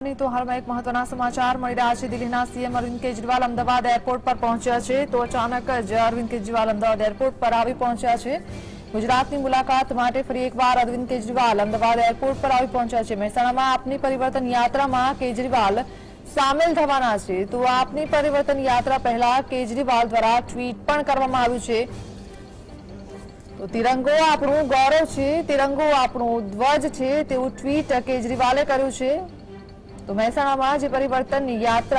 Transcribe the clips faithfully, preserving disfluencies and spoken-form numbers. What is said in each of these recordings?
तो हालમાં એક મહત્વના સમાચાર મળી રહ્યા છે। દિલ્હીના સીએમ અરવિંદ કેજરીવાલ અમદાવાદ એરપોર્ટ પર પહોંચ્યા છે તો અચાનક જ અરવિંદ કેજરીવાલ અમદાવાદ એરપોર્ટ પર આવી પહોંચ્યા છે। ગુજરાતની મુલાકાત માટે ફરી એકવાર અરવિંદ કેજરીવાલ અમદાવાદ એરપોર્ટ પર આવી પહોંચ્યા છે। મહેસાણામાં આપની પરિવર્તન યાત્રામાં કેજરીવાલ સામેલ થવાના છે તો આપની પરિવર્તન યાત્રા પહેલા કેજરીવાલ દ્વારા ટ્વીટ પણ કરવામાં આવ્યું છે। તો તિરંગો આપણું ગૌરવ છે, તિરંગો આપણું ધ્વજ છે તેવું ટ્વીટ કેજરીવાલે કર્યું છે। तो મહેસાણામાં જે પરિવર્તન યાત્રા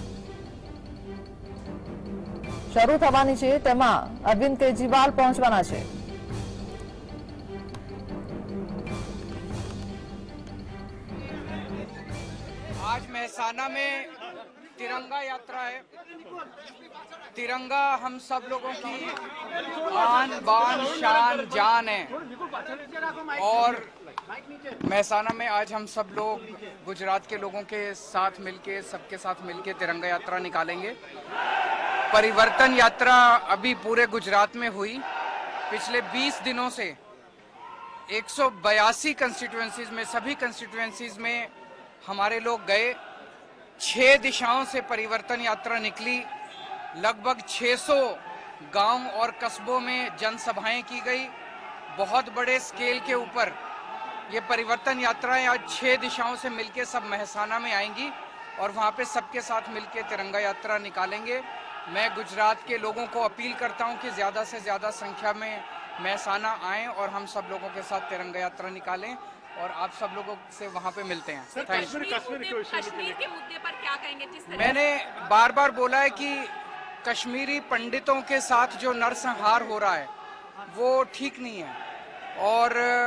શરૂ થવાની છે તેમાં અરવિંદ કેજરીવાલ પહોંચવાના છે। आज महसाना में तिरंगा यात्रा है। तिरंगा हम सब लोगों की आन बान शान जान है और महसाना में आज हम सब लोग गुजरात के लोगों के साथ मिलके सबके साथ मिलके तिरंगा यात्रा निकालेंगे। परिवर्तन यात्रा अभी पूरे गुजरात में हुई। पिछले बीस दिनों से एक सौ बयासी कंस्टिट्यूएंसीज में सभी कंस्टिट्यूएंसीज में हमारे लोग गए। छह दिशाओं से परिवर्तन यात्रा निकली। लगभग छह सौ गांव और कस्बों में जनसभाएं की गई। बहुत बड़े स्केल के ऊपर ये परिवर्तन यात्राएं आज छह दिशाओं से मिलके सब महसाना में आएंगी और वहां पे सबके साथ मिलके तिरंगा यात्रा निकालेंगे। मैं गुजरात के लोगों को अपील करता हूं कि ज्यादा से ज्यादा संख्या में महसाना आएं और हम सब लोगों के साथ तिरंगा यात्रा निकालें और आप सब लोगों से वहां पे मिलते हैं। कश्मीर कश्मीर के मुद्दे पर क्या कहेंगे? जिस तरह मैंने बार बार बोला है कि कश्मीरी पंडितों के साथ जो नरसंहार हो रहा है वो ठीक नहीं है और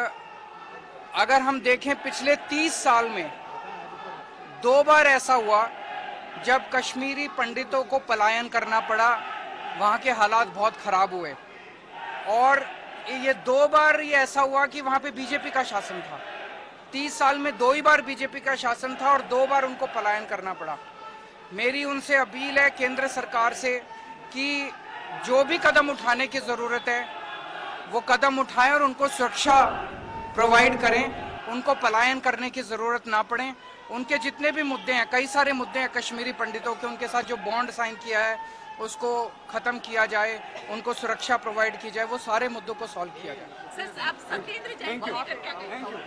अगर हम देखें पिछले तीस साल में दो बार ऐसा हुआ जब कश्मीरी पंडितों को पलायन करना पड़ा। वहाँ के हालात बहुत खराब हुए और ये दो बार ये ऐसा हुआ कि वहाँ पे बीजेपी का शासन था। तीस साल में दो ही बार बीजेपी का शासन था और दो बार उनको पलायन करना पड़ा। मेरी उनसे अपील है केंद्र सरकार से कि जो भी कदम उठाने की जरूरत है वो कदम उठाएं और उनको सुरक्षा प्रोवाइड करें, उनको पलायन करने की जरूरत ना पड़े। उनके जितने भी मुद्दे हैं, कई सारे मुद्दे हैं कश्मीरी पंडितों के, उनके साथ जो बॉन्ड साइन किया है उसको खत्म किया जाए, उनको सुरक्षा प्रोवाइड की जाए, वो सारे मुद्दों को सॉल्व किया जाए। सर, आप सत्येंद्र जैन को लेकर क्या कहेंगे?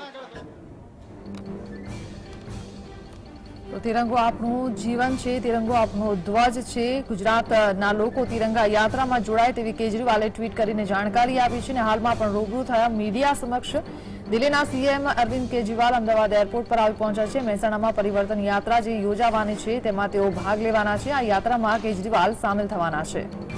તો તિરંગો આપણું જીવન છે, તિરંગો આપણો ધ્વજ છે। ગુજરાતના લોકો તિરંગા યાત્રામાં જોડાય તેવી કેજરીવાલે ટ્વીટ કરીને જાણકારી આપી છે અને હાલમાં પણ રૂબરૂ થયા મીડિયા સમક્ષ દિલ્હીના સીએમ અરવિંદ કેજરીવાલ અમદાવાદ એરપોર્ટ પર આવી પહોંચ્યા છે। મહેસાણામાં પરિવર્તન યાત્રા જે યોજાવાની છે તેમાં તેઓ ભાગ લેવાના છે। આ યાત્રામાં કેજરીવાલ સામેલ થવાના છે।